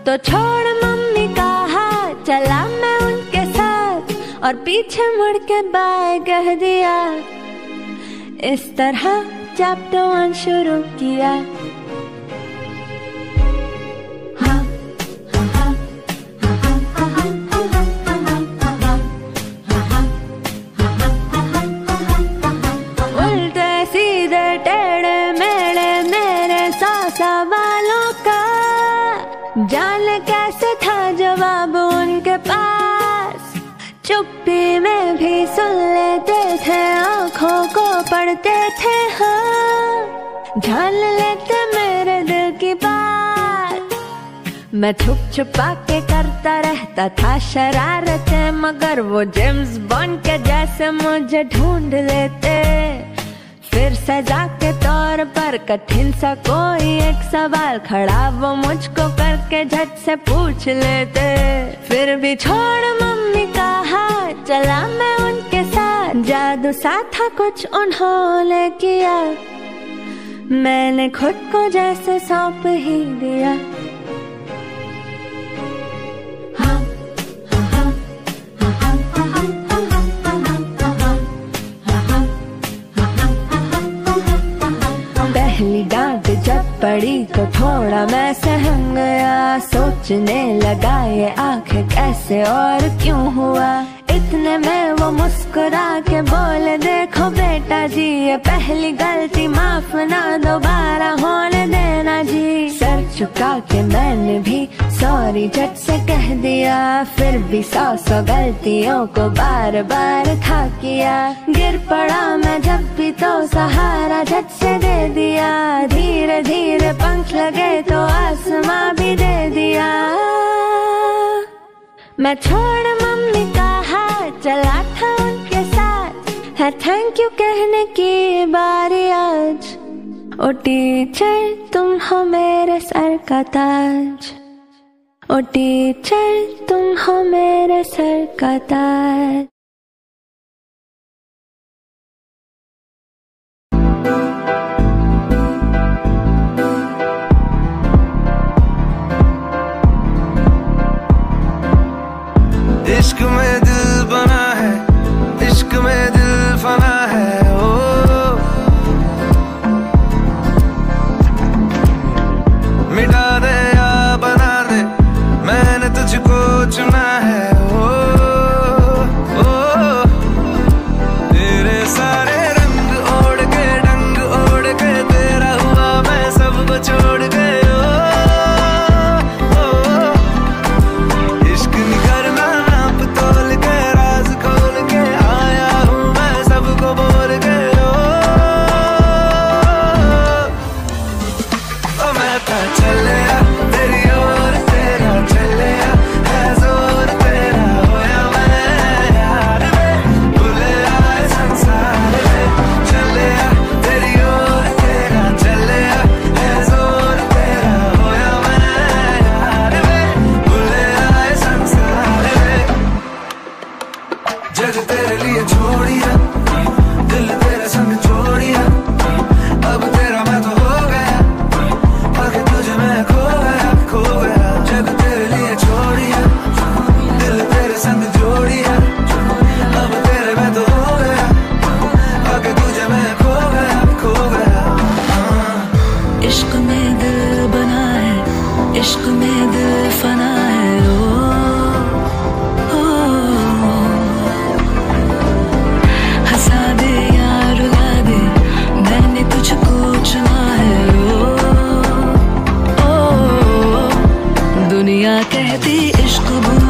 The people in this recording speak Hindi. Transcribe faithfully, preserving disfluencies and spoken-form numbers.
तो छोड़ मम्मी का हाथ, चला मैं उनके साथ और पीछे मुड़ के बाय कह दिया। इस तरह चैप्टर वन शुरू किया। उल्टे सीधे टेढ़े मेढ़े मेरे सौ सवालों का, जाने कैसे था जवाब उनके पास। चुप्पी में भी सुन लेते थे, आँखों को पढ़ते थे, हाँ जान लेते मेरे दिल की बात। मैं छुप छुपा के करता रहता था शरारतें, मगर वो जेम्स बॉन्ड के जैसे मुझे ढूंढ लेते। फिर सजा के तौर पर कठिन सा कोई एक सवाल खड़ा वो मुझको करके झट से पूछ लेते। फिर भी छोड़ मम्मी का हाथ, चला मैं उनके साथ। जादू सा था कुछ उन्होंने किया, मैंने खुद को जैसे सौंप ही दिया। पहली डांट जब पड़ी तो थोड़ा मैं सहम गया, सोचने लगा ये आखिर कैसे और क्यों हुआ। इतने में वो मुस्कुरा के बोले, देखो बेटा जी ये पहली गलती, माफ ना दोबारा होने देना जी। सर झुका के मैंने भी सॉरी झट से कह दिया, फिर भी सौ सौ गलतियों को बार बार था किया। गिर पड़ा मैं जब भी तो सहारा झट से दे दिया, धीरे धीरे पंख लगे तो आसमां भी दे दिया। मैं छोड़ मम्मी का हाथ, चला था उनके साथ, है थैंक यू कहने की बारी आज। ओ टीचर तुम हो मेरे सर का ताज, ओ टीचर तुम हो मेरे सर का ताज। इश्क में दिल बना है, इश्क में दिल फना है। ओ मिटा दे या बना दे, मैंने तुझको चुना है। ओ, ओ तेरे सारे रंग ओढ़ के, डंग ओढ़ के, तेरा हुआ मैं सबको छोड़ के। जग तेरे लिए छोड़िया, दिल तेरे संग छोड़िया, अब तेरा मैं तो हो गया, आगे तुझे मैं खो गया, खो गया। जग तेरे लिए छोड़िया, दिल तेरे संग जोड़िया, अब तेरे मैं तो हो गया, आगे तुझे मैं खो गया, खो गया। इश्क में दिल बना है, इश्क में दिल फना है। ओ दुनिया कहती इश्क